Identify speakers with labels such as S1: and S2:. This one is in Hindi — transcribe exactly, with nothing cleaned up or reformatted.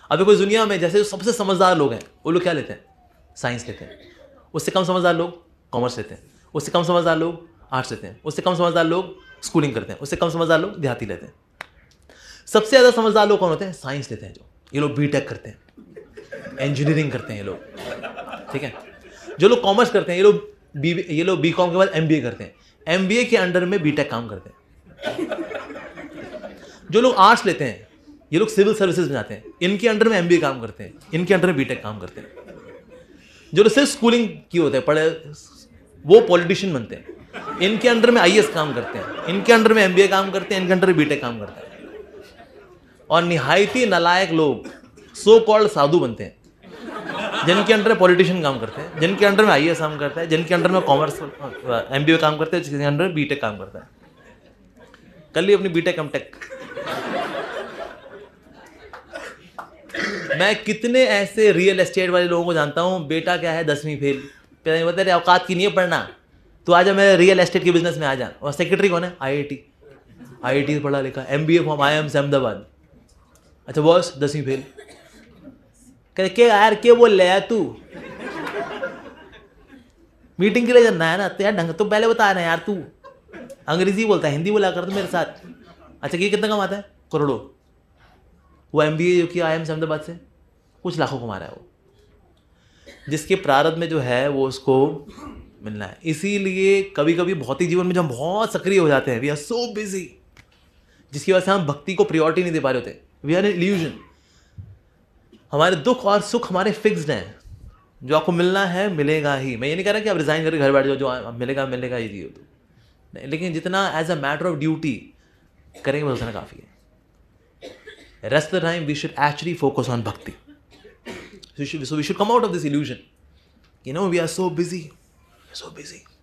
S1: अभी कोई दुनिया में जैसे जो सबसे समझदार लोग हैं वो लोग क्या लेते हैं? साइंस लेते हैं। उससे कम समझदार लोग कॉमर्स लेते हैं। उससे कम समझदार लोग आर्ट्स लेते हैं। उससे कम समझदार लोग स्कूलिंग करते हैं। उससे कम समझदार लोग देहाती लेते हैं। सबसे ज़्यादा समझदार लोग कौन होते हैं? साइंस लेते हैं। जो ये लोग बीटेक करते हैं, इंजीनियरिंग करते हैं ये लोग, ठीक है। जो लोग कॉमर्स करते हैं ये लोग बी ये लोग बी कॉम के बाद एमबीए करते हैं। एमबीए के अंडर में बीटेक काम करते हैं। जो लोग आर्ट्स लेते हैं ये लोग सिविल सर्विसेज में जाते हैं, इनके अंडर में एमबीए काम करते हैं, इनके अंडर में बीटेक काम करते हैं। जो लोग सिर्फ स्कूलिंग की होते हैं, पढ़े, वो पॉलिटिशियन बनते हैं, इनके अंडर में आईएएस काम करते हैं, इनके अंडर में एमबीए काम करते हैं, इनके अंडर में बीटेक काम करते हैं। और निहायती नालायक लोग सो कॉल्ड साधु बनते हैं, जिनके अंडर में पॉलिटिशियन काम करते हैं, जिनके अंडर में आईएएस काम करता है, जिनके अंडर में कॉमर्स एमबीए काम करते हैं, जिनके अंडर में बीटेक काम करता है। कर ली अपनी बीटेक एमटेक। मैं कितने ऐसे रियल एस्टेट वाले लोगों को जानता हूं, बेटा क्या है दसवीं फेल, बता रहे औकात की नहीं है पढ़ना, तो आजा मैं रियल एस्टेट के बिजनेस में आ जा। और सेक्रेटरी कौन है? आईआईटी आईआईटी से पढ़ा लिखा, एमबीए फ्रॉम आईआईएम से अहमदाबाद। अच्छा बॉस दसवीं फेल, कहते के यार के बोल ले यार तू, मीटिंग के लिए जाना है ना तो यार ढंग तो पहले बता रहे यार, तू अंग्रेजी बोलता है, हिंदी बोला कर तो मेरे साथ। अच्छा ये कितना कमाता है? करोड़ों। वो एमबीए जो किया आईआईएम से अहमदाबाद से, कुछ लाखों कमा रहा है वो। जिसके प्रारब्ध में जो है वो उसको मिलना है। इसीलिए कभी कभी भौतिक जीवन में जब हम बहुत सक्रिय हो जाते हैं, वी आर सो बिजी, जिसकी वजह से हम भक्ति को प्रायोरिटी नहीं दे पा रहे होते। We are an illusion. हमारे दुख और सुख हमारे फिक्स्ड हैं, जो आपको मिलना है मिलेगा ही। मैं ये नहीं कह रहा कि आप रिजाइन करके घर बैठ जाओ, जो मिलेगा मिलेगा ही दियो तो नहीं, लेकिन जितना as a matter of duty करेंगे बस उतना काफ़ी है। Rest of the time we should actually focus on bhakti. So we should, so we should come out of this illusion. You know, we are so busy. We're so busy.